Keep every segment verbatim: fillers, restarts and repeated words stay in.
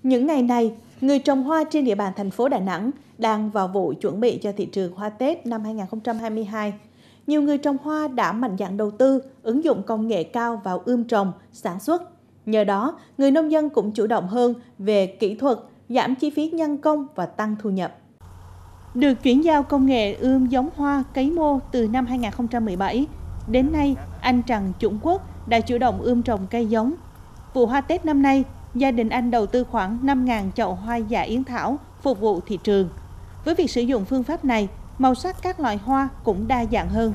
Những ngày này, người trồng hoa trên địa bàn thành phố Đà Nẵng đang vào vụ chuẩn bị cho thị trường hoa Tết năm hai nghìn không trăm hai mươi hai. Nhiều người trồng hoa đã mạnh dạn đầu tư, ứng dụng công nghệ cao vào ươm trồng, sản xuất. Nhờ đó, người nông dân cũng chủ động hơn về kỹ thuật, giảm chi phí nhân công và tăng thu nhập. Được chuyển giao công nghệ ươm giống hoa cấy mô từ năm hai nghìn không trăm mười bảy, đến nay, anh Trần Trung Quốc đã chủ động ươm trồng cây giống. Vụ hoa Tết năm nay, gia đình anh đầu tư khoảng năm nghìn chậu hoa dạ yến thảo phục vụ thị trường. Với việc sử dụng phương pháp này, màu sắc các loại hoa cũng đa dạng hơn.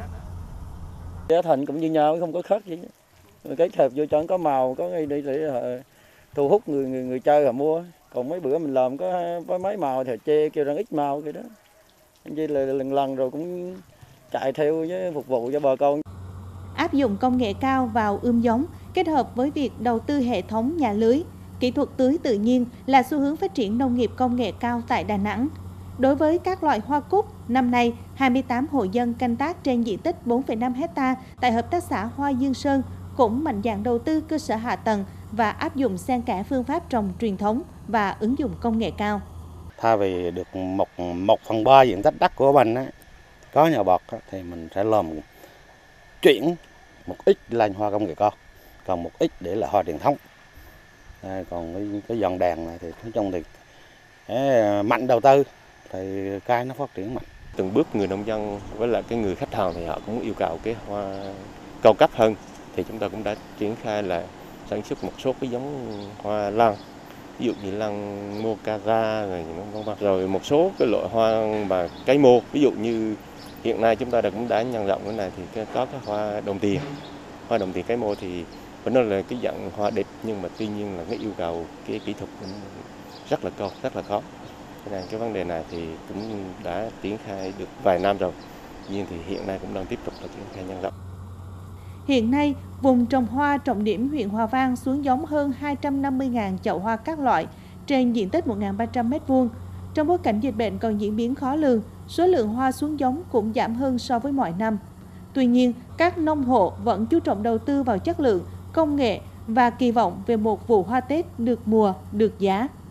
Giá thành cũng như nhau, không có khác gì. Cái hợp vô cho có màu, có ngay đây để thu hút người người người chơi họ mua. Còn mấy bữa mình làm có với mấy màu thì chê kêu rằng ít màu vậy đó. Như là lần lần rồi cũng chạy theo với phục vụ cho bà con. Áp dụng công nghệ cao vào ươm giống kết hợp với việc đầu tư hệ thống nhà lưới, kỹ thuật tưới tự nhiên là xu hướng phát triển nông nghiệp công nghệ cao tại Đà Nẵng. Đối với các loại hoa cúc, năm nay, hai mươi tám hộ dân canh tác trên diện tích bốn phẩy năm héc ta tại Hợp tác xã Hoa Dương Sơn cũng mạnh dạn đầu tư cơ sở hạ tầng và áp dụng xen kẽ phương pháp trồng truyền thống và ứng dụng công nghệ cao. Thay vì được một, một phần ba diện tích đất của mình á, có nhà bọt thì mình sẽ làm chuyển một ít lên hoa công nghệ cao, còn một ít để là hoa truyền thống. À, còn cái, cái dòng đèn này thì nói chung thì eh, mạnh đầu tư thì cây nó phát triển mạnh. Từng bước người nông dân với lại cái người khách hàng thì họ cũng yêu cầu cái hoa cao cấp hơn, thì chúng ta cũng đã triển khai là sản xuất một số cái giống hoa lan, ví dụ như lan mocara rồi rồi một số cái loại hoa mà cấy mô, ví dụ như hiện nay chúng ta đã cũng đã nhân rộng cái này thì có cái hoa đồng tiền, hoa đồng tiền cấy mô thì vẫn nói là cái dạng hoa đẹp, nhưng mà tuy nhiên là cái yêu cầu cái kỹ thuật cũng rất là cao, rất là khó. Cho nên cái vấn đề này thì cũng đã triển khai được vài năm rồi, nhưng thì hiện nay cũng đang tiếp tục là triển khai nhân rộng. Hiện nay, vùng trồng hoa trọng điểm huyện Hòa Vang xuống giống hơn hai trăm năm mươi nghìn chậu hoa các loại trên diện tích một nghìn ba trăm mét vuông. Trong bối cảnh dịch bệnh còn diễn biến khó lường, số lượng hoa xuống giống cũng giảm hơn so với mọi năm. Tuy nhiên, các nông hộ vẫn chú trọng đầu tư vào chất lượng, công nghệ và kỳ vọng về một vụ hoa Tết được mùa, được giá.